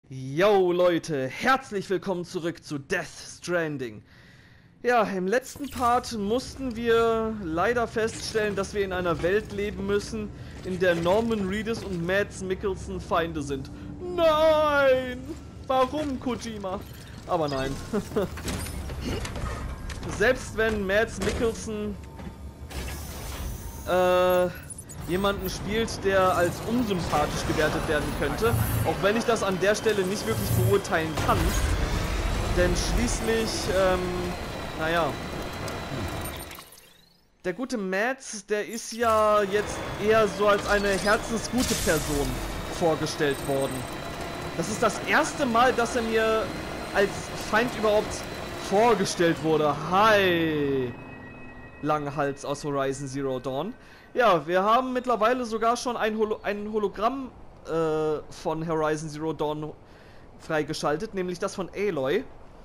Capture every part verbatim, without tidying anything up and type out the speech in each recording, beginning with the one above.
Yo Leute, herzlich willkommen zurück zu Death Stranding. Ja, im letzten Part mussten wir leider feststellen, dass wir in einer Welt leben müssen, in der Norman Reedus und Mads Mikkelsen Feinde sind. Nein! Warum, Kojima? Aber nein. Selbst wenn Mads Mikkelsen äh, jemanden spielt, der als unsympathisch gewertet werden könnte, auch wenn ich das an der Stelle nicht wirklich beurteilen kann, denn schließlich, ähm, naja, der gute Mads, der ist ja jetzt eher so als eine herzensgute Person vorgestellt worden. Das ist das erste Mal, dass er mir als Feind überhaupt vorgestellt wurde. Hi! Langhals aus Horizon Zero Dawn. Ja, wir haben mittlerweile sogar schon ein, Holo ein Hologramm äh, von Horizon Zero Dawn freigeschaltet, nämlich das von Aloy.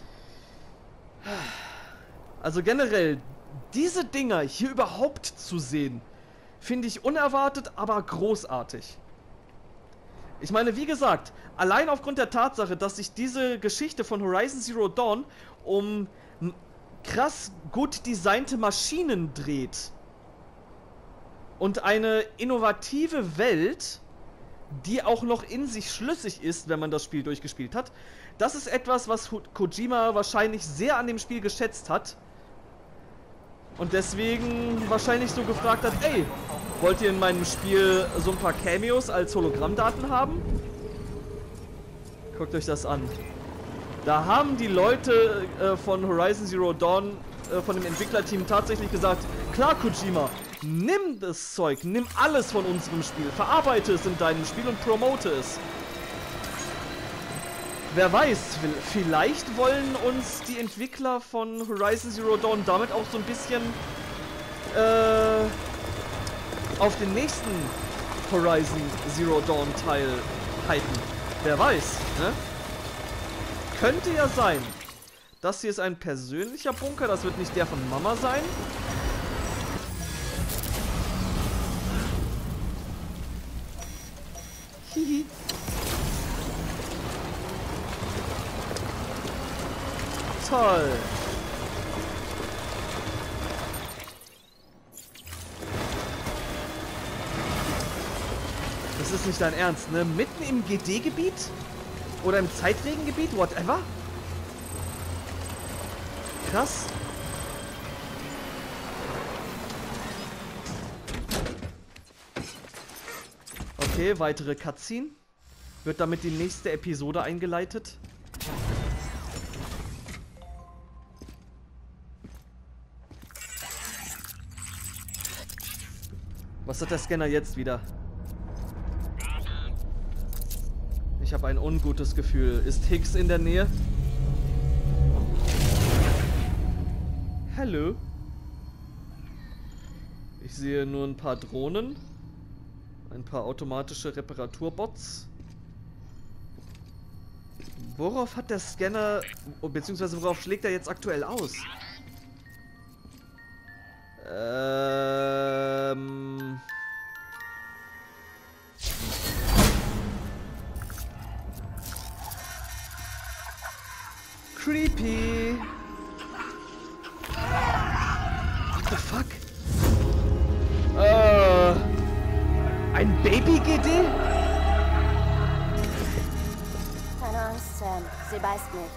Also generell, diese Dinger hier überhaupt zu sehen, finde ich unerwartet, aber großartig. Ich meine, wie gesagt, allein aufgrund der Tatsache, dass sich diese Geschichte von Horizon Zero Dawn um krass gut designte Maschinen dreht und eine innovative Welt, die auch noch in sich schlüssig ist, wenn man das Spiel durchgespielt hat. Das ist etwas, was Kojima wahrscheinlich sehr an dem Spiel geschätzt hat und deswegen wahrscheinlich so gefragt hat, ey, wollt ihr in meinem Spiel so ein paar Cameos als Hologrammdaten haben? Guckt euch das an. Da haben die Leute äh, von Horizon Zero Dawn, äh, von dem Entwicklerteam tatsächlich gesagt, klar Kojima, nimm das Zeug, nimm alles von unserem Spiel, verarbeite es in deinem Spiel und promote es. Wer weiß, vielleicht wollen uns die Entwickler von Horizon Zero Dawn damit auch so ein bisschen äh, auf den nächsten Horizon Zero Dawn Teil hypen. Wer weiß, ne? Könnte ja sein. Das hier ist ein persönlicher Bunker, das wird nicht der von Mama sein. Hihi. Toll. Das ist nicht dein Ernst, ne? Mitten im G D-Gebiet? Oder im Zeitregengebiet? Whatever? Krass. Okay, weitere Cutscene. Wird damit die nächste Episode eingeleitet? Was hat der Scanner jetzt wieder? Ich habe ein ungutes Gefühl. Ist Higgs in der Nähe? Hallo? Ich sehe nur ein paar Drohnen. Ein paar automatische Reparaturbots. Worauf hat der Scanner, beziehungsweise worauf schlägt er jetzt aktuell aus? Ähm... Creepy. What the fuck? Äh... Ein Baby-G D? Keine Angst, Sam. Sie beißt nicht.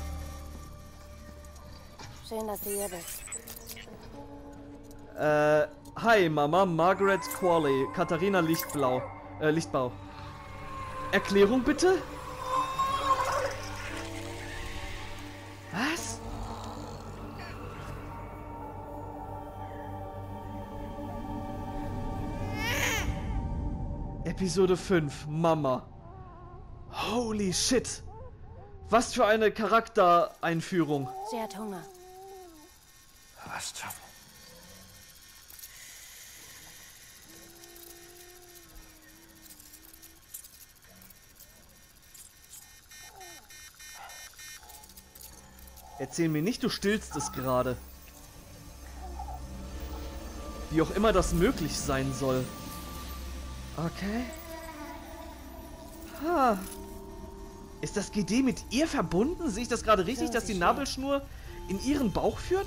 Schön, dass du hier bist. Äh, hi Mama, Margaret Qualley, Katharina Lichtblau, äh, Lichtbau. Erklärung bitte? Was? Episode fünf, Mama. Holy shit. Was für eine Charaktereinführung. Sie hat Hunger. Was zum... Erzähl mir nicht, du stillst es gerade. Wie auch immer das möglich sein soll. Okay. Ha. Ist das G D mit ihr verbunden? Sehe ich das gerade richtig, So, dass die sie Nabelschnur in ihren Bauch führt?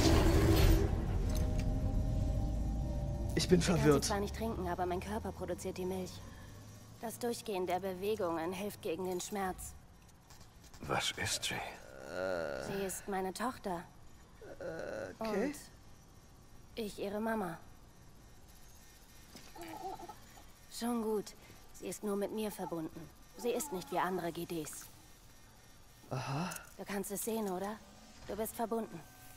Ich bin Ich kann sie verwirrt. zwar nicht trinken, aber mein Körper produziert die Milch. Das Durchgehen der Bewegungen hilft gegen den Schmerz. Was ist sie? Sie ist meine Tochter. Okay. Und ich ihre Mama. Schon gut. Sie ist nur mit mir verbunden. Sie ist nicht wie andere G Ds. Aha. Du kannst es sehen, oder? Du bist verbunden.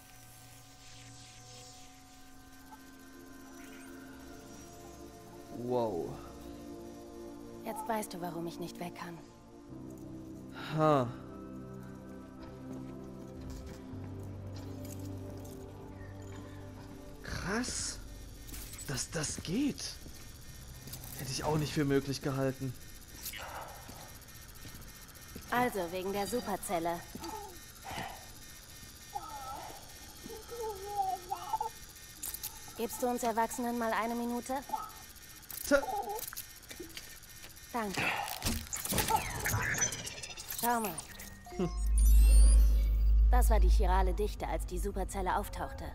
Wow. Jetzt weißt du, warum ich nicht weg kann. Ha. Krass. Dass das geht. Hätte ich auch nicht für möglich gehalten. Also, wegen der Superzelle. Gibst du uns Erwachsenen mal eine Minute? Tja. Danke. Schau mal. Hm. Das war die chirale Dichte, als die Superzelle auftauchte.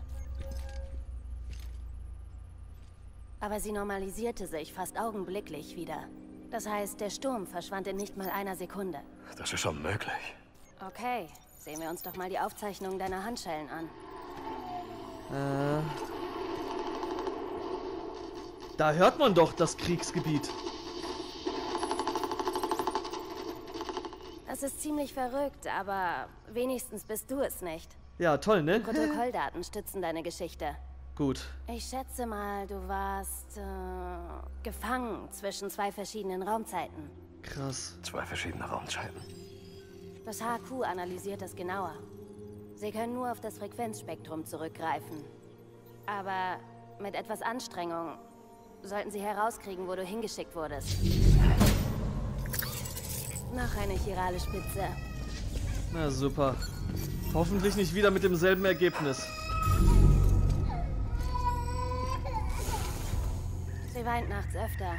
Aber sie normalisierte sich fast augenblicklich wieder. Das heißt, der Sturm verschwand in nicht mal einer Sekunde. Das ist unmöglich. Okay, sehen wir uns doch mal die Aufzeichnungen deiner Handschellen an. Äh. Da hört man doch das Kriegsgebiet. Das ist ziemlich verrückt, aber wenigstens bist du es nicht. Ja, toll, ne? Protokolldaten stützen deine Geschichte. Gut. Ich schätze mal, du warst äh, gefangen zwischen zwei verschiedenen Raumzeiten. Krass. Zwei verschiedene Raumzeiten. Das H Q analysiert das genauer. Sie können nur auf das Frequenzspektrum zurückgreifen. Aber mit etwas Anstrengung sollten sie herauskriegen, wo du hingeschickt wurdest. Noch eine chirale Spitze. Na super. Hoffentlich nicht wieder mit demselben Ergebnis. Sie weint nachts öfter.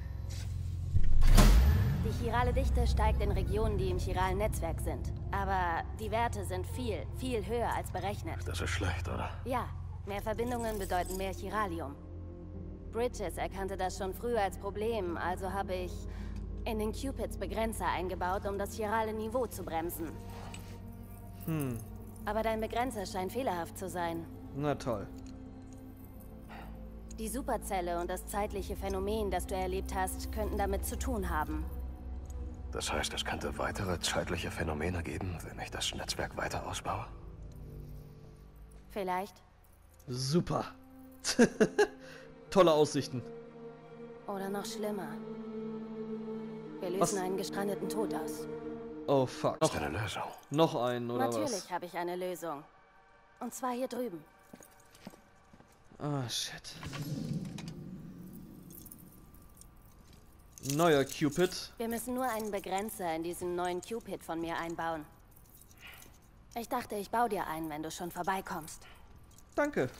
Die chirale Dichte steigt in Regionen, die im chiralen Netzwerk sind. Aber die Werte sind viel, viel höher als berechnet. Das ist schlecht, oder? Ja, mehr Verbindungen bedeuten mehr Chiralium. Bridges erkannte das schon früh als Problem, also habe ich in den Cupids Begrenzer eingebaut, um das chirale Niveau zu bremsen. Hm. Aber dein Begrenzer scheint fehlerhaft zu sein. Na toll. Die Superzelle und das zeitliche Phänomen, das du erlebt hast, könnten damit zu tun haben. Das heißt, es könnte weitere zeitliche Phänomene geben, wenn ich das Netzwerk weiter ausbaue? Vielleicht. Super. Tolle Aussichten. Oder noch schlimmer. Wir lösen Was? einen gestrandeten Tod aus. Oh fuck. Ist Noch, eine Lösung. noch einen, oder Natürlich was? habe ich eine Lösung. Und zwar hier drüben. Ah, shit. Neuer Cupid. Wir müssen nur einen Begrenzer in diesen neuen Cupid von mir einbauen. Ich dachte, ich baue dir einen, wenn du schon vorbeikommst. Danke.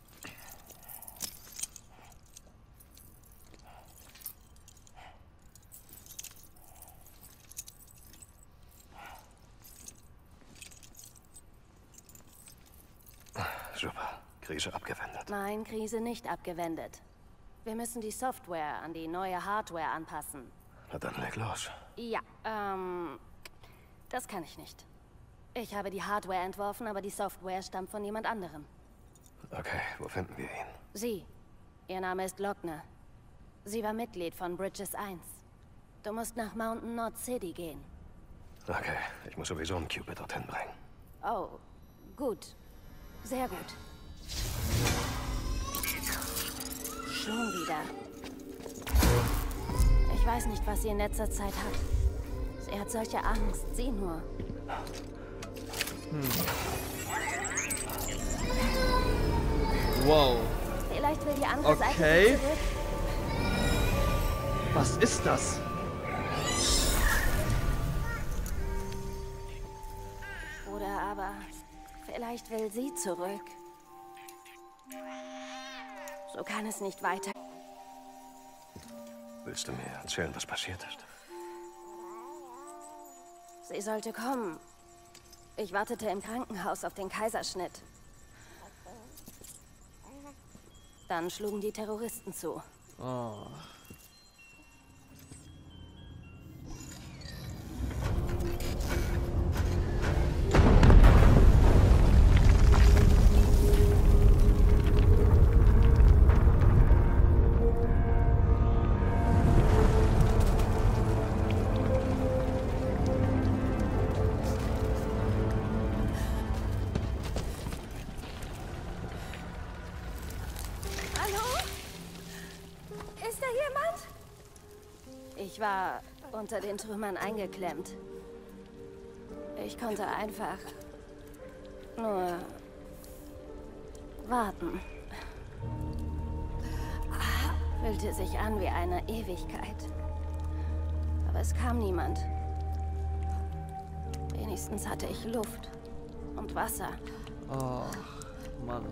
Super. Krise abgewendet. Nein, Krise nicht abgewendet. Wir müssen die Software an die neue Hardware anpassen. Na dann leg los. Ja, ähm... das kann ich nicht. Ich habe die Hardware entworfen, aber die Software stammt von jemand anderem. Okay, wo finden wir ihn? Sie. Ihr Name ist Lochner. Sie war Mitglied von Bridges eins. Du musst nach Mountain Knot City gehen. Okay, ich muss sowieso einen Cupid dorthin bringen. Oh, gut. Sehr gut. Schon wieder. Ich weiß nicht, was sie in letzter Zeit hat. Sie hat solche Angst. Sieh nur. Hm. Wow. Vielleicht will die andere Okay. Seite zurück. Was ist das? Oder aber vielleicht will sie zurück. So kann es nicht weiter. Willst du mir erzählen, was passiert ist? Sie sollte kommen. Ich wartete im Krankenhaus auf den Kaiserschnitt. Dann schlugen die Terroristen zu. Oh. Ich war unter den Trümmern eingeklemmt. Ich konnte einfach nur warten. Fühlte sich an wie eine Ewigkeit. Aber es kam niemand. Wenigstens hatte ich Luft und Wasser. Oh, Mann.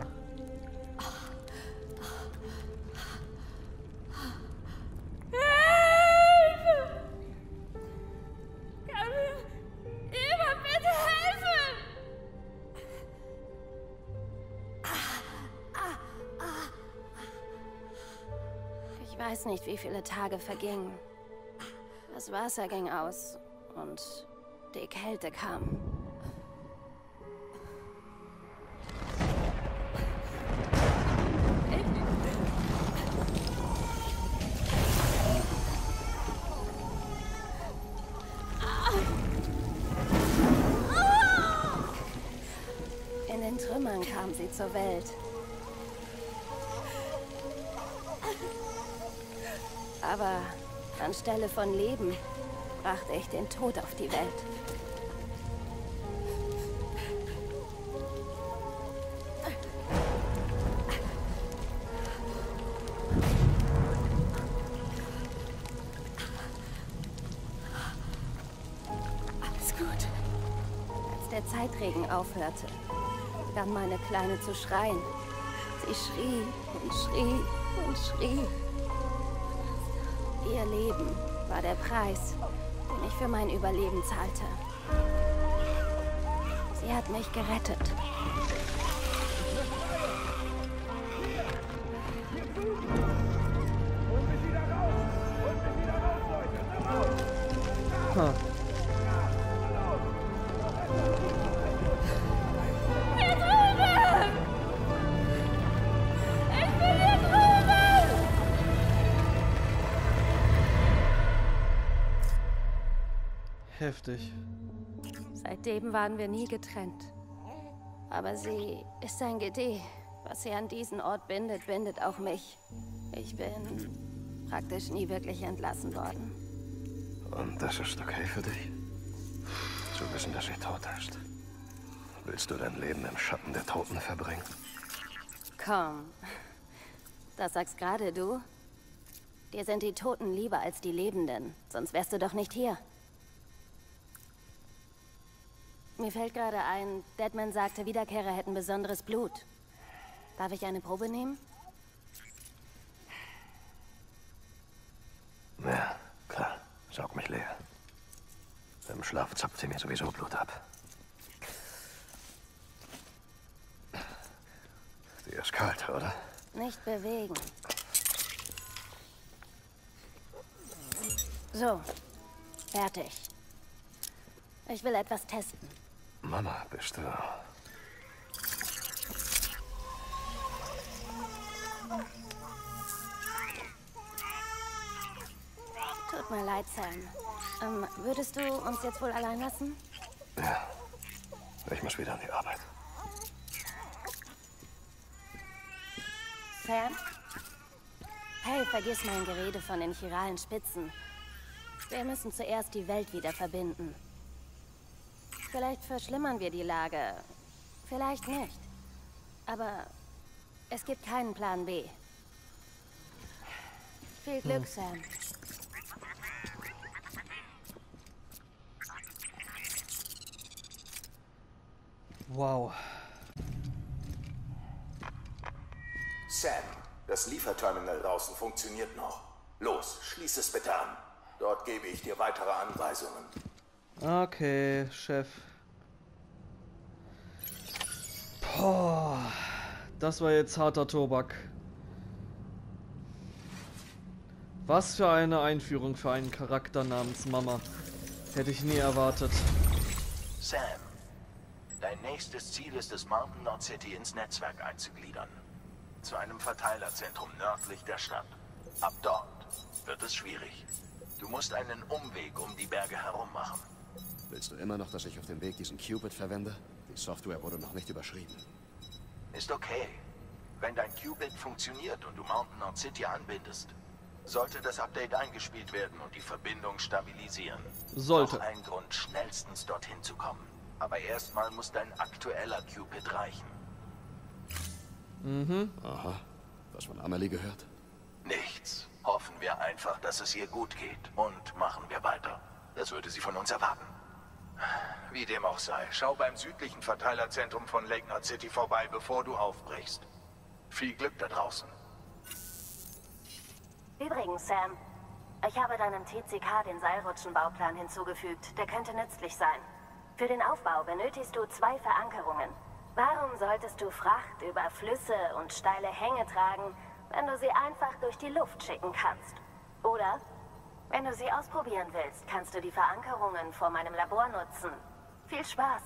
Ich weiß nicht, wie viele Tage vergingen. Das Wasser ging aus und die Kälte kam. In den Trümmern kam sie zur Welt. Aber anstelle von Leben brachte ich den Tod auf die Welt. Alles gut. Als der Zeitregen aufhörte, begann meine Kleine zu schreien. Sie schrie und schrie und schrie. Ihr Leben war der Preis, den ich für mein Überleben zahlte. Sie hat mich gerettet. Huh. Heftig. Seitdem waren wir nie getrennt. Aber sie ist ein Gede. Was sie an diesen Ort bindet, bindet auch mich. Ich bin praktisch nie wirklich entlassen worden. Und das ist okay für dich? Zu wissen, dass sie tot ist. Willst du dein Leben im Schatten der Toten verbringen? Komm. Das sagst gerade du. Dir sind die Toten lieber als die Lebenden. Sonst wärst du doch nicht hier. Mir fällt gerade ein, Deadman sagte, Wiederkehrer hätten besonderes Blut. Darf ich eine Probe nehmen? Ja, klar. Saug mich leer. Im Schlaf zapft sie mir sowieso Blut ab. Die ist kalt, oder? Nicht bewegen. So, fertig. Ich will etwas testen. Mama, bist du... Tut mir leid, Sam. Ähm, würdest du uns jetzt wohl allein lassen? Ja. Ich muss wieder an die Arbeit. Sam? Hey, vergiss mein Gerede von den chiralen Spitzen. Wir müssen zuerst die Welt wieder verbinden. Vielleicht verschlimmern wir die Lage. Vielleicht nicht. Aber es gibt keinen Plan B. Viel Glück, Sam. Wow. Sam, das Lieferterminal draußen funktioniert noch. Los, schließ es bitte an. Dort gebe ich dir weitere Anweisungen. Okay, Chef. Boah, das war jetzt harter Tobak. Was für eine Einführung für einen Charakter namens Mama. Hätte ich nie erwartet. Sam, dein nächstes Ziel ist es, Mountain Knot City ins Netzwerk einzugliedern. Zu einem Verteilerzentrum nördlich der Stadt. Ab dort wird es schwierig. Du musst einen Umweg um die Berge herum machen. Willst du immer noch, dass ich auf dem Weg diesen Qubit verwende? Die Software wurde noch nicht überschrieben. Ist okay. Wenn dein Qubit funktioniert und du Mountain Knot City anbindest, sollte das Update eingespielt werden und die Verbindung stabilisieren. Sollte. Noch ein Grund, schnellstens dorthin zu kommen. Aber erstmal muss dein aktueller Qubit reichen. Mhm. Aha. Was von Amelie gehört? Nichts. Hoffen wir einfach, dass es ihr gut geht. Und machen wir weiter. Das würde sie von uns erwarten. Wie dem auch sei, schau beim südlichen Verteilerzentrum von Lake Knot City vorbei, bevor du aufbrichst. Viel Glück da draußen. Übrigens, Sam, ich habe deinem T C K den Seilrutschenbauplan hinzugefügt. Der könnte nützlich sein. Für den Aufbau benötigst du zwei Verankerungen. Warum solltest du Fracht über Flüsse und steile Hänge tragen, wenn du sie einfach durch die Luft schicken kannst? Oder, wenn du sie ausprobieren willst, kannst du die Verankerungen vor meinem Labor nutzen. Viel Spaß!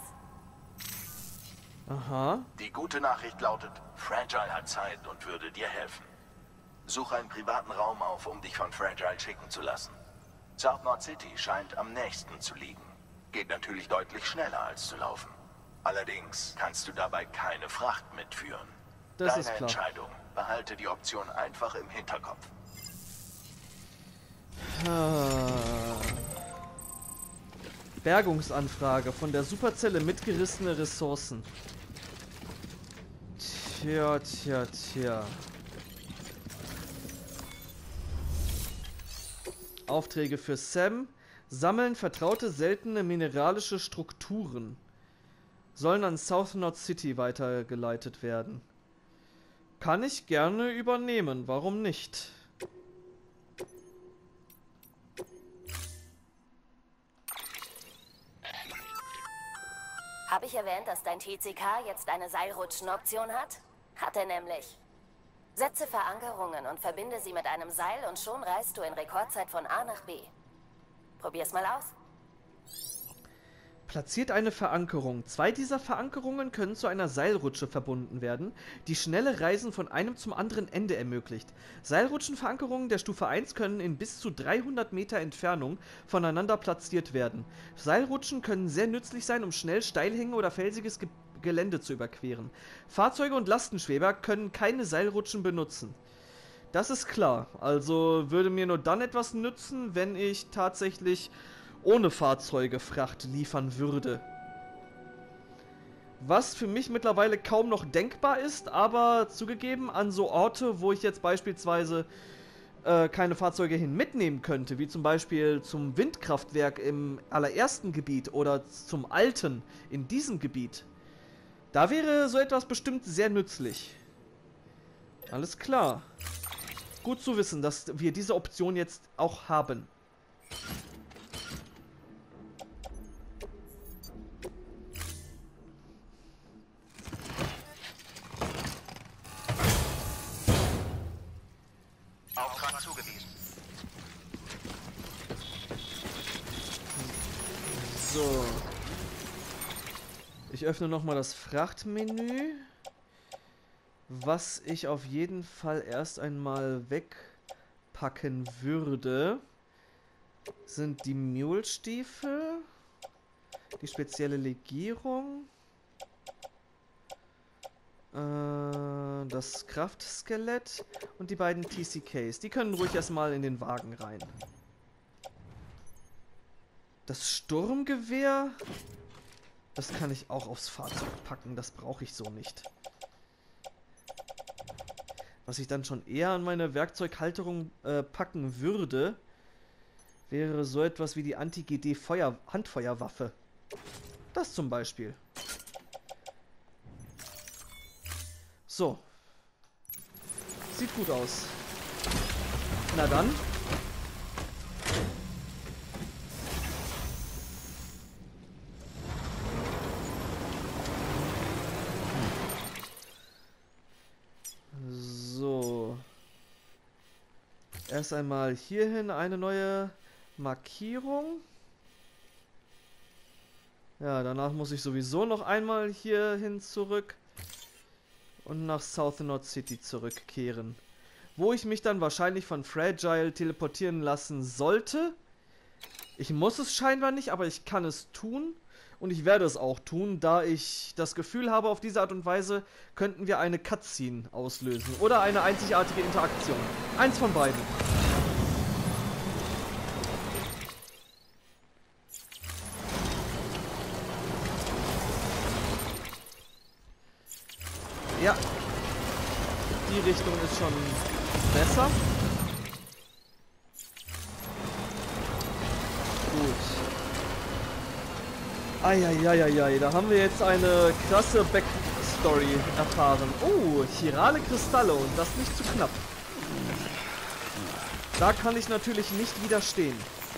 Aha. Die gute Nachricht lautet, Fragile hat Zeit und würde dir helfen. Suche einen privaten Raum auf, um dich von Fragile schicken zu lassen. South Knot City scheint am nächsten zu liegen. Geht natürlich deutlich schneller als zu laufen. Allerdings kannst du dabei keine Fracht mitführen. Das Deine ist klar. Entscheidung. Behalte die Option einfach im Hinterkopf. Ah. Bergungsanfrage von der Superzelle mitgerissene Ressourcen. Tja, tja, tja. Aufträge für Sam. Sammeln vertraute seltene mineralische Strukturen. Sollen an South Knot City weitergeleitet werden. Kann ich gerne übernehmen, warum nicht? Habe ich erwähnt, dass dein T C K jetzt eine Seilrutschen-Option hat? Hat er nämlich. Setze Verankerungen und verbinde sie mit einem Seil und schon reist du in Rekordzeit von A nach B. Probier's mal aus. Platziert eine Verankerung. Zwei dieser Verankerungen können zu einer Seilrutsche verbunden werden, die schnelle Reisen von einem zum anderen Ende ermöglicht. Seilrutschenverankerungen der Stufe eins können in bis zu dreihundert Meter Entfernung voneinander platziert werden. Seilrutschen können sehr nützlich sein, um schnell Steilhänge oder felsiges Ge Gelände zu überqueren. Fahrzeuge und Lastenschweber können keine Seilrutschen benutzen. Das ist klar. Also würde mir nur dann etwas nützen, wenn ich tatsächlich ohne Fahrzeuge Fracht liefern würde. Was für mich mittlerweile kaum noch denkbar ist, aber zugegeben an so Orte, wo ich jetzt beispielsweise äh, keine Fahrzeuge hin mitnehmen könnte, wie zum Beispiel zum Windkraftwerk im allerersten Gebiet oder zum alten in diesem Gebiet, da wäre so etwas bestimmt sehr nützlich. Alles klar. Gut zu wissen, dass wir diese Option jetzt auch haben. Auftrag zugewiesen. So. Ich öffne nochmal das Frachtmenü. Was ich auf jeden Fall erst einmal wegpacken würde, sind die Mulestiefel, die spezielle Legierung, äh, das Kraftskelett und die beiden T C Ks. Die können ruhig erstmal in den Wagen rein. Das Sturmgewehr, das kann ich auch aufs Fahrzeug packen, das brauche ich so nicht. Was ich dann schon eher an meine Werkzeughalterung äh, packen würde, wäre so etwas wie die Anti-G D-Handfeuerwaffe. Das zum Beispiel. So. Sieht gut aus. Na dann. Erst einmal hierhin eine neue Markierung. Ja, danach muss ich sowieso noch einmal hierhin zurück und nach South Knot City zurückkehren. Wo ich mich dann wahrscheinlich von Fragile teleportieren lassen sollte. Ich muss es scheinbar nicht, aber ich kann es tun. Und ich werde es auch tun, da ich das Gefühl habe, auf diese Art und Weise könnten wir eine Cutscene auslösen. Oder eine einzigartige Interaktion. Eins von beiden. Ja. Die Richtung ist schon besser. Gut. Eieieiei, da haben wir jetzt eine krasse Backstory erfahren. Oh, chirale Kristalle und das nicht zu knapp. Da kann ich natürlich nicht widerstehen.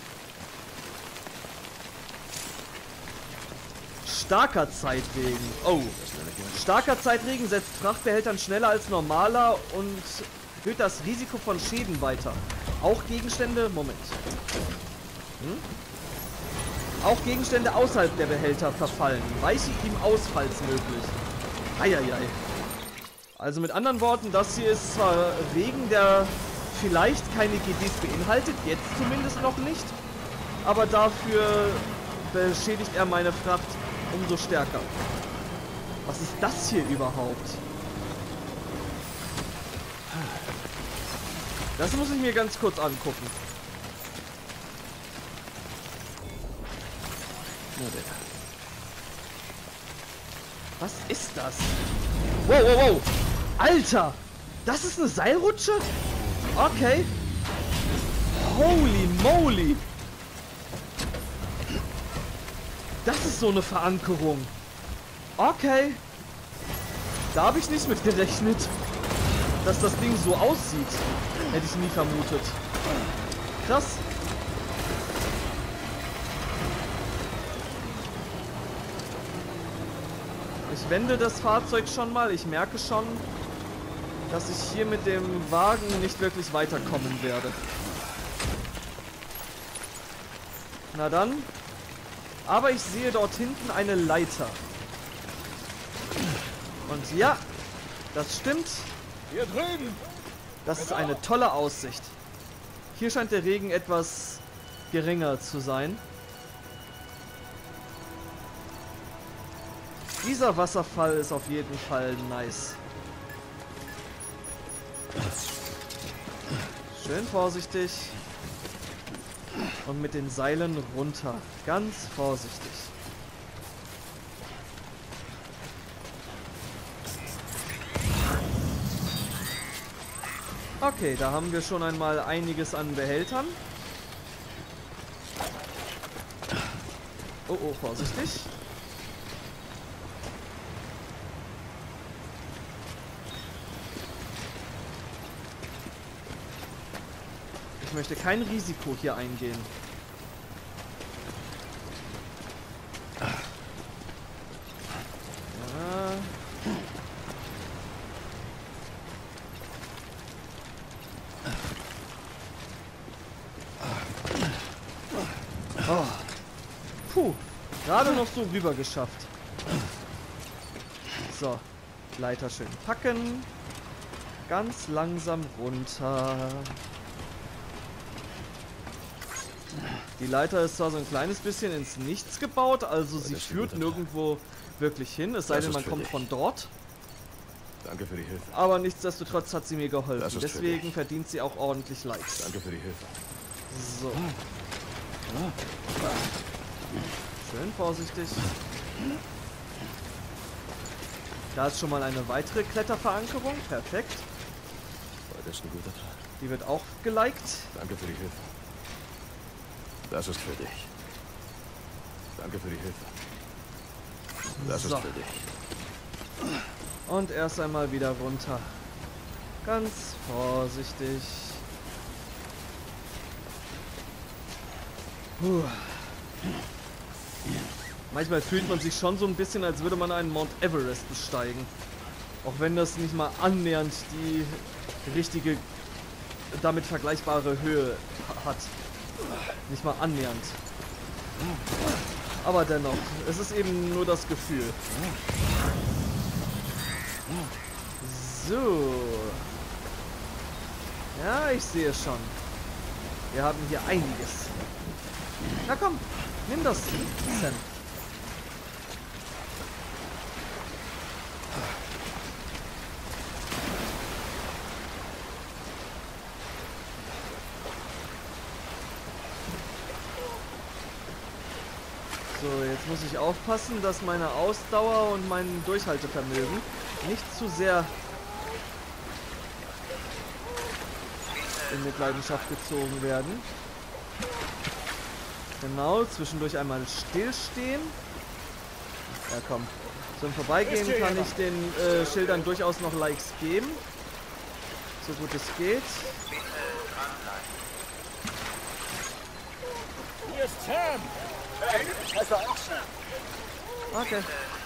Starker Zeitregen. Oh. Starker Zeitregen setzt Frachtbehältern schneller als normaler und erhöht das Risiko von Schäden weiter. Auch Gegenstände... Moment. Hm? Auch Gegenstände außerhalb der Behälter verfallen. Weiche ihm ausfallsmöglich. Eieiei. Also mit anderen Worten, das hier ist zwar Regen, der vielleicht keine G Ds beinhaltet, jetzt zumindest noch nicht, aber dafür beschädigt er meine Fracht umso stärker. Was ist das hier überhaupt? Das muss ich mir ganz kurz angucken. Was ist das? Wow, wow, wow! Alter! Das ist eine Seilrutsche? Okay. Holy moly! Das ist so eine Verankerung. Okay. Da habe ich nicht mit gerechnet, dass das Ding so aussieht. Hätte ich nie vermutet. Krass. Ich wende das Fahrzeug schon mal. Ich merke schon, dass ich hier mit dem Wagen nicht wirklich weiterkommen werde. Na dann. Aber ich sehe dort hinten eine Leiter. Und ja, das stimmt. Hier drüben. Das ist eine tolle Aussicht. Hier scheint der Regen etwas geringer zu sein. Dieser Wasserfall ist auf jeden Fall nice. Schön vorsichtig. Und mit den Seilen runter. Ganz vorsichtig. Okay, da haben wir schon einmal einiges an Behältern. Oh, oh, vorsichtig. Ich möchte kein Risiko hier eingehen. Ja. Oh. Puh, gerade noch so rüber geschafft. So, Leiter schön packen. Ganz langsam runter. Die Leiter ist zwar so ein kleines bisschen ins Nichts gebaut, also sie führt nirgendwo wirklich hin, es sei denn, man kommt von dort. Danke für die Hilfe. Aber nichtsdestotrotz hat sie mir geholfen, ist deswegen verdient sie auch ordentlich Likes. Danke für die Hilfe. So. Schön vorsichtig. Da ist schon mal eine weitere Kletterverankerung, perfekt. Heute ist ein guter Tag. Die wird auch geliked. Danke für die Hilfe. Das ist für dich. Danke für die Hilfe. Das So. ist für dich. Und erst einmal wieder runter. Ganz vorsichtig. Puh. Manchmal fühlt man sich schon so ein bisschen, als würde man einen Mount Everest besteigen. Auch wenn das nicht mal annähernd die richtige damit vergleichbare Höhe hat. Nicht mal annähernd. Aber dennoch, es ist eben nur das Gefühl. So. Ja, ich sehe schon. Wir haben hier einiges. Na komm, nimm das, Sam. So, jetzt muss ich aufpassen, dass meine Ausdauer und mein Durchhaltevermögen nicht zu sehr in Mitleidenschaft gezogen werden. Genau, zwischendurch einmal stillstehen. Ja, komm. So, im Vorbeigehen kann ich den äh, Schildern durchaus noch Likes geben. So gut es geht. Hier ist Sam! Hey, ich heiße auch Sam. Okay.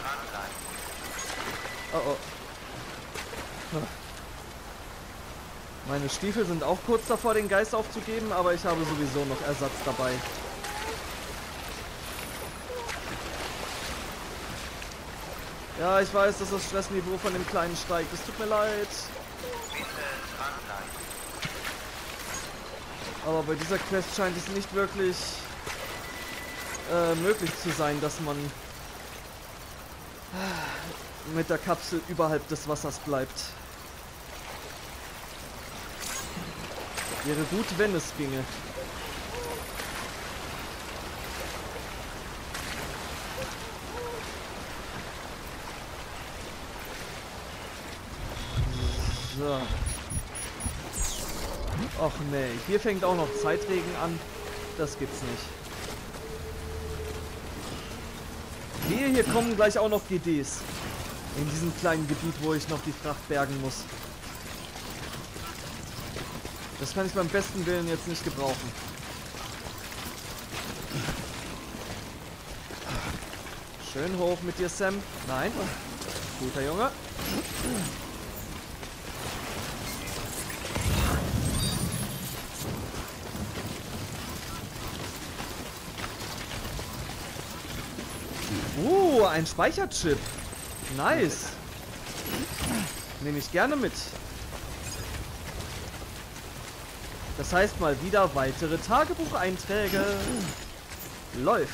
Oh oh. Hm. Meine Stiefel sind auch kurz davor, den Geist aufzugeben, aber ich habe sowieso noch Ersatz dabei. Ja, ich weiß, dass das Stressniveau von dem Kleinen steigt. Es tut mir leid. Aber bei dieser Quest scheint es nicht wirklich äh, möglich zu sein, dass man mit der Kapsel überhalb des Wassers bleibt. Wäre gut, wenn es ginge. So. Och nee, hier fängt auch noch Zeitregen an. Das gibt's nicht. Wehe, hier kommen gleich auch noch G Ds. In diesem kleinen Gebiet, wo ich noch die Fracht bergen muss. Das kann ich beim besten Willen jetzt nicht gebrauchen. Schön hoch mit dir, Sam. Nein. Guter Junge. Uh, ein Speicherchip. Nice. Nehme ich gerne mit. Das heißt mal wieder weitere Tagebucheinträge. Läuft.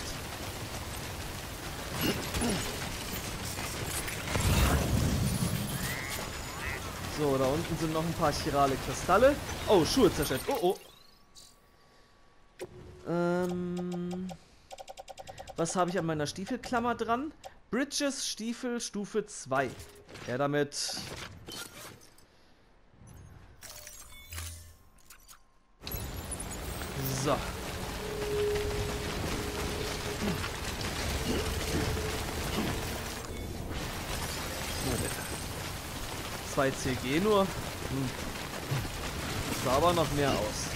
So, da unten sind noch ein paar chirale Kristalle. Oh, Schuhe zerstört. Oh, oh. Ähm... Was habe ich an meiner Stiefelklammer dran? Bridges Stiefel Stufe zwei. Ja, damit. So. zwei C G nur. Hm. Sah aber noch mehr aus.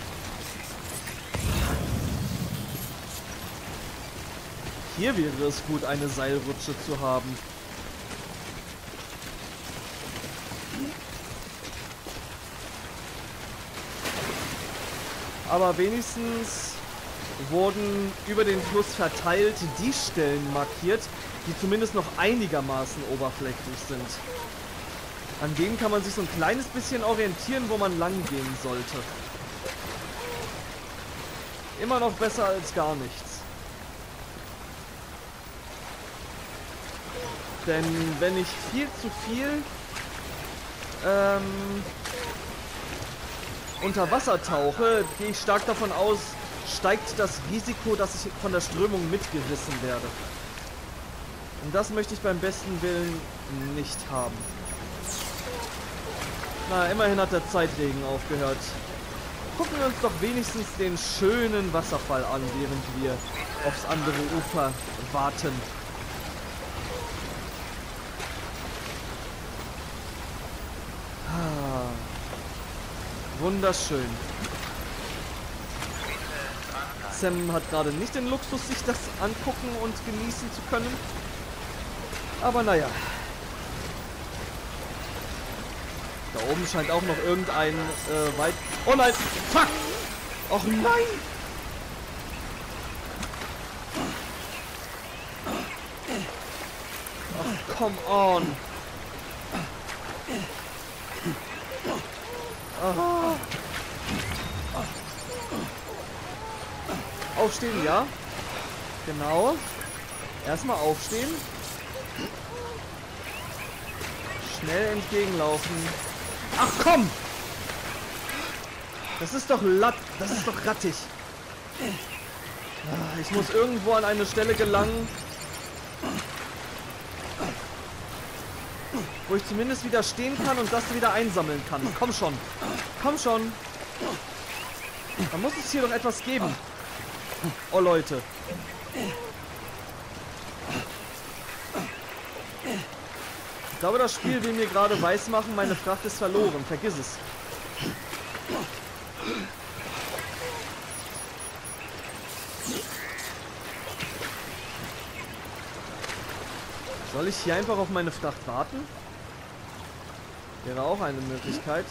Hier wäre es gut, eine Seilrutsche zu haben. Aber wenigstens wurden über den Fluss verteilt die Stellen markiert, die zumindest noch einigermaßen oberflächlich sind. An denen kann man sich so ein kleines bisschen orientieren, wo man lang gehen sollte. Immer noch besser als gar nichts. Denn wenn ich viel zu viel ähm, unter Wasser tauche, gehe ich stark davon aus, steigt das Risiko, dass ich von der Strömung mitgerissen werde. Und das möchte ich beim besten Willen nicht haben. Na, immerhin hat der Zeitregen aufgehört. Gucken wir uns doch wenigstens den schönen Wasserfall an, während wir aufs andere Ufer warten. Ah, wunderschön. Sam hat gerade nicht den Luxus, sich das angucken und genießen zu können. Aber naja. Da oben scheint auch noch irgendein äh, weit... Oh nein! Fuck! Och nein! Ach, come on! Aha. Aufstehen, ja. Genau. Erstmal aufstehen. Schnell entgegenlaufen. Ach komm! Das ist doch latt. Das ist doch rattig. Ich muss irgendwo an eine Stelle gelangen, wo ich zumindest wieder stehen kann und das wieder einsammeln kann. Komm schon. Komm schon. Da muss es hier doch etwas geben. Oh Leute. Ich glaube, das Spiel will mir gerade weismachen, meine Fracht ist verloren. Vergiss es. Soll ich hier einfach auf meine Fracht warten? Wäre auch eine Möglichkeit.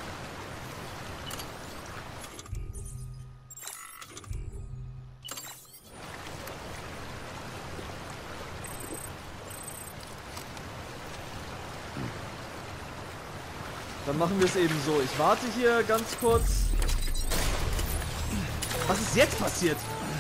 Dann machen wir es eben so. Ich warte hier ganz kurz. Was ist jetzt passiert?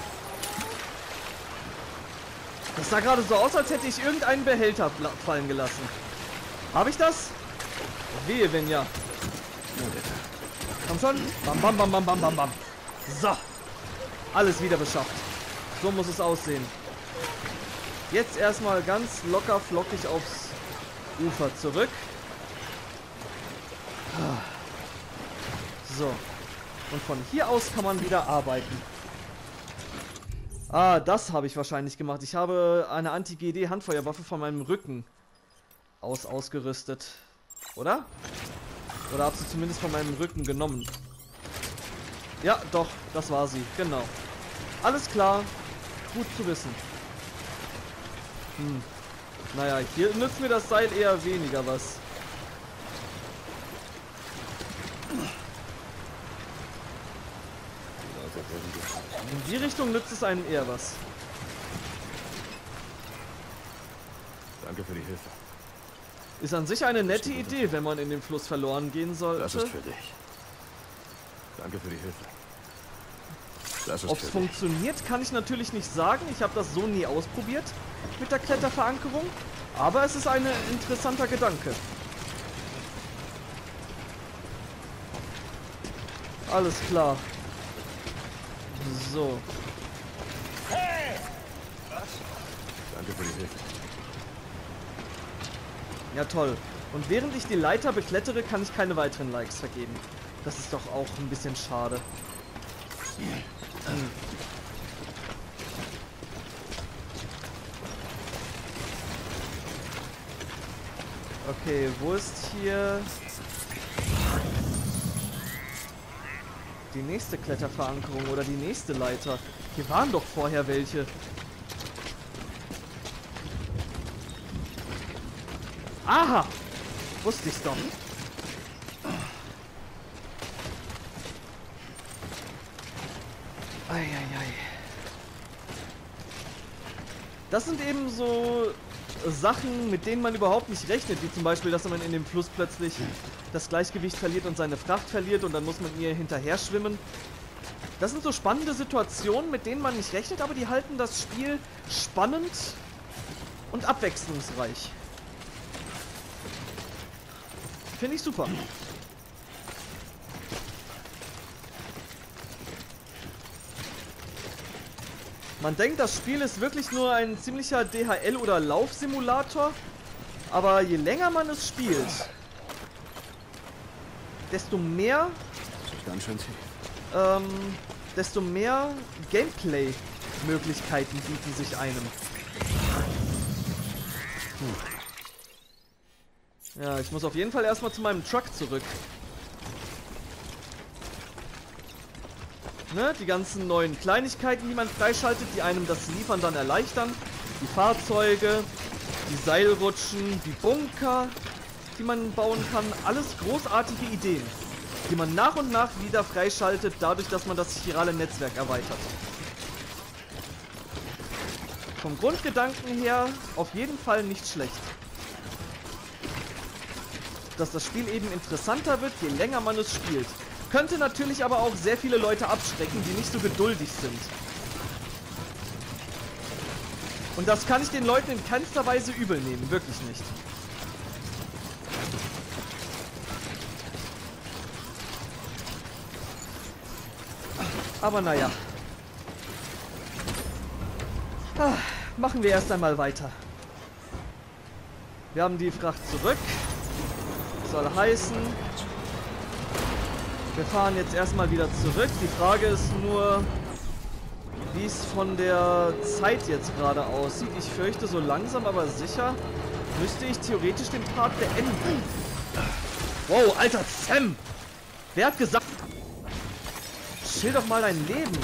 Das sah gerade so aus, als hätte ich irgendeinen Behälter fallen gelassen. Habe ich das? Wehe, wenn ja. Komm schon. Bam, bam, bam, bam, bam, bam, bam. So. Alles wieder beschafft. So muss es aussehen. Jetzt erstmal ganz locker flockig aufs Ufer zurück. So. Und von hier aus kann man wieder arbeiten. Ah, das habe ich wahrscheinlich gemacht. Ich habe eine Anti-G D-Handfeuerwaffe von meinem Rücken aus ausgerüstet. Oder? Oder habe sie zumindest von meinem Rücken genommen. Ja, doch, das war sie. Genau. Alles klar. Gut zu wissen. Hm. Naja, hier nützt mir das Seil eher weniger was. In die Richtung nützt es einem eher was. Danke für die Hilfe. Ist an sich eine nette Idee, wenn man in dem Fluss verloren gehen sollte. Das ist für dich. Danke für die Hilfe. Das ist Ob es funktioniert, kann ich natürlich nicht sagen. Ich habe das so nie ausprobiert mit der Kletterverankerung. Aber es ist ein interessanter Gedanke. Alles klar. So. Hey! Was? Danke für die Hilfe. Ja, toll. Und während ich die Leiter beklettere, kann ich keine weiteren Likes vergeben. Das ist doch auch ein bisschen schade. Hm. Okay, wo ist hier die nächste Kletterverankerung oder die nächste Leiter? Hier waren doch vorher welche. Aha! Wusste ich's doch. Eieiei. Das sind eben so Sachen, mit denen man überhaupt nicht rechnet, wie zum Beispiel, dass man in dem Fluss plötzlich das Gleichgewicht verliert und seine Fracht verliert und dann muss man ihr hinterher schwimmen. Das sind so spannende Situationen, mit denen man nicht rechnet, aber die halten das Spiel spannend und abwechslungsreich. Finde ich super. Man denkt, das Spiel ist wirklich nur ein ziemlicher D H L- oder Laufsimulator, aber je länger man es spielt, desto mehr, Ganz schön tief. ähm, desto mehr Gameplay-Möglichkeiten bieten sich einem. Hm. Ja, ich muss auf jeden Fall erstmal zu meinem Truck zurück. Ne, die ganzen neuen Kleinigkeiten, die man freischaltet, die einem das Liefern dann erleichtern. Die Fahrzeuge, die Seilrutschen, die Bunker. die man bauen kann. Alles großartige Ideen, die man nach und nach wieder freischaltet, dadurch, dass man das chirale Netzwerk erweitert. Vom Grundgedanken her auf jeden Fall nicht schlecht. Dass das Spiel eben interessanter wird, je länger man es spielt. Könnte natürlich aber auch sehr viele Leute abschrecken, die nicht so geduldig sind. Und das kann ich den Leuten in keinster Weise übel nehmen, wirklich nicht. Aber naja. Ah, machen wir erst einmal weiter. Wir haben die Fracht zurück. Soll heißen, wir fahren jetzt erstmal wieder zurück. Die Frage ist nur, wie es von der Zeit jetzt gerade aussieht. Ich fürchte, so langsam aber sicher müsste ich theoretisch den Part beenden. Wow, alter Sam! Wer hat gesagt... Chill doch mal dein Leben.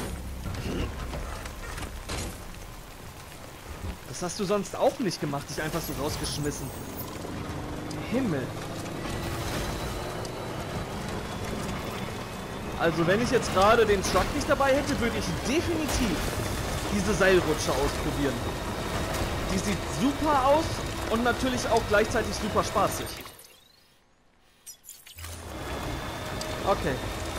Das hast du sonst auch nicht gemacht, dich einfach so rausgeschmissen. Himmel. Also wenn ich jetzt gerade den Truck nicht dabei hätte, würde ich definitiv diese Seilrutsche ausprobieren. Die sieht super aus und natürlich auch gleichzeitig super spaßig. Okay.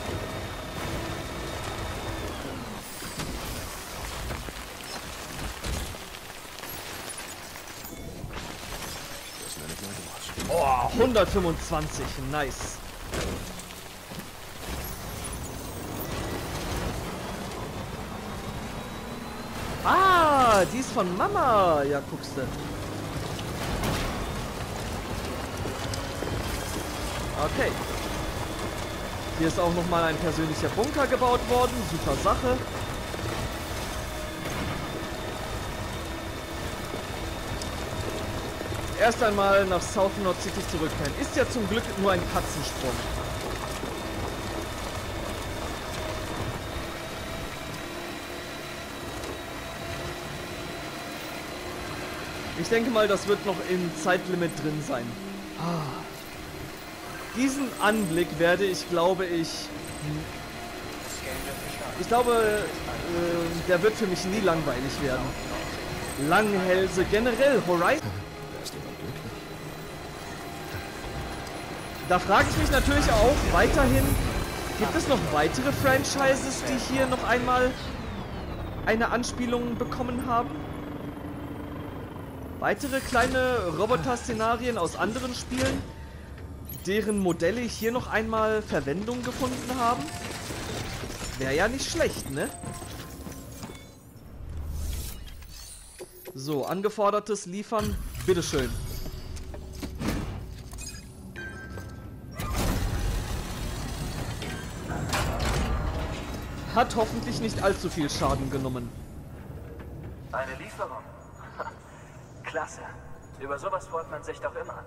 Oh, hundertfünfundzwanzig, nice. Ah, die ist von Mama. Ja, guckst du. Okay. Hier ist auch nochmal ein persönlicher Bunker gebaut worden. Super Sache. Erst einmal nach South Nord City zurückkehren. Ist ja zum Glück nur ein Katzensprung. Ich denke mal, das wird noch im Zeitlimit drin sein. Ah. Diesen Anblick werde ich, glaube ich... Ich glaube, äh, der wird für mich nie langweilig werden. Langhälse, generell Horizon... Da frage ich mich natürlich auch weiterhin, gibt es noch weitere Franchises, die hier noch einmal eine Anspielung bekommen haben? Weitere kleine Roboter-Szenarien aus anderen Spielen, deren Modelle hier noch einmal Verwendung gefunden haben? Wäre ja nicht schlecht, ne? So, angefordertes Liefern, bitteschön. Hat hoffentlich nicht allzu viel Schaden genommen. Eine Lieferung? Klasse. Über sowas freut man sich doch immer.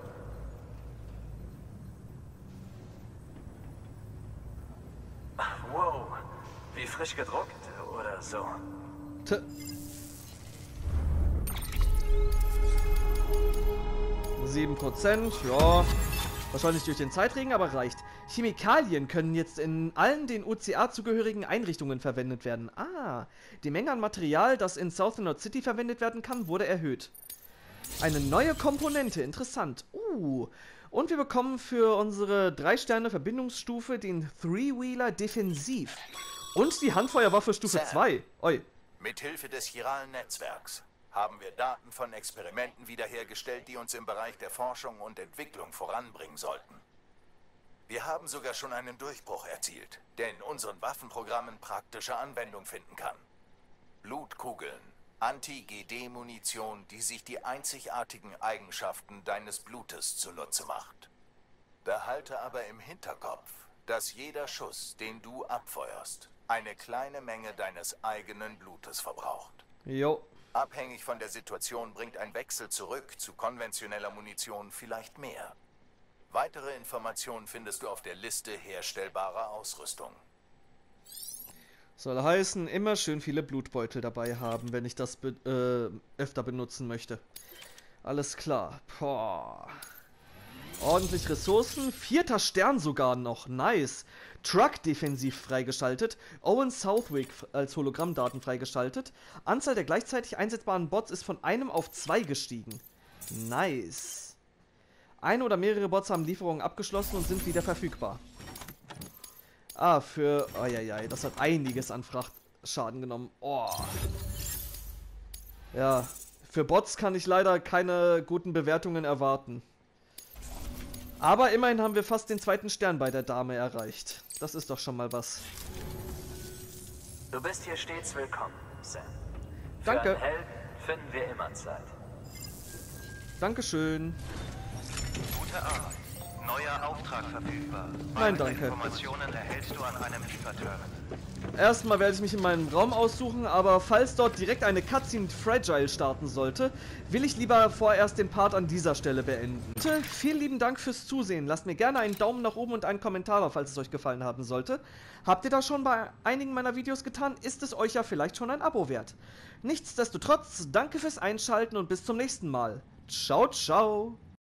Wow. Wie frisch gedruckt oder so. T sieben Prozent, ja. Wahrscheinlich durch den Zeitregen, aber reicht. Chemikalien können jetzt in allen den O C A zugehörigen Einrichtungen verwendet werden. Ah, die Menge an Material, das in South Nord City verwendet werden kann, wurde erhöht. Eine neue Komponente, interessant. Uh, und wir bekommen für unsere drei Sterne Verbindungsstufe den Three-Wheeler Defensiv. Und die Handfeuerwaffe Stufe zwei. Oi. Mithilfe des chiralen Netzwerks haben wir Daten von Experimenten wiederhergestellt, die uns im Bereich der Forschung und Entwicklung voranbringen sollten. Wir haben sogar schon einen Durchbruch erzielt, der in unseren Waffenprogrammen praktische Anwendung finden kann. Blutkugeln, Anti-G D-Munition, die sich die einzigartigen Eigenschaften deines Blutes zunutze macht. Behalte aber im Hinterkopf, dass jeder Schuss, den du abfeuerst, eine kleine Menge deines eigenen Blutes verbraucht. Jo. Abhängig von der Situation bringt ein Wechsel zurück zu konventioneller Munition vielleicht mehr. Weitere Informationen findest du auf der Liste herstellbarer Ausrüstung. Soll heißen, immer schön viele Blutbeutel dabei haben, wenn ich das be äh, öfter benutzen möchte. Alles klar. Boah. Ordentlich Ressourcen. Vierter Stern sogar noch. Nice. Truck defensiv freigeschaltet. Owen Southwick als Hologrammdaten freigeschaltet. Anzahl der gleichzeitig einsetzbaren Bots ist von einem auf zwei gestiegen. Nice. Ein oder mehrere Bots haben Lieferungen abgeschlossen und sind wieder verfügbar. Ah, für... Oh, ja, ja, das hat einiges an Frachtschaden genommen. Oh. Ja, für Bots kann ich leider keine guten Bewertungen erwarten. Aber immerhin haben wir fast den zweiten Stern bei der Dame erreicht. Das ist doch schon mal was. Du bist hier stets willkommen, Sam. Für Danke. einen Helden finden wir immer Zeit. Dankeschön. Gute Arbeit. Neuer Auftrag verfügbar. Nein, danke. Informationen erhältst du an einem Lieferterminal. Erstmal werde ich mich in meinem Raum aussuchen, aber falls dort direkt eine Cutscene mit Fragile starten sollte, will ich lieber vorerst den Part an dieser Stelle beenden. Bitte, vielen lieben Dank fürs Zusehen. Lasst mir gerne einen Daumen nach oben und einen Kommentar da, falls es euch gefallen haben sollte. Habt ihr das schon bei einigen meiner Videos getan, ist es euch ja vielleicht schon ein Abo wert. Nichtsdestotrotz, danke fürs Einschalten und bis zum nächsten Mal. Ciao, ciao.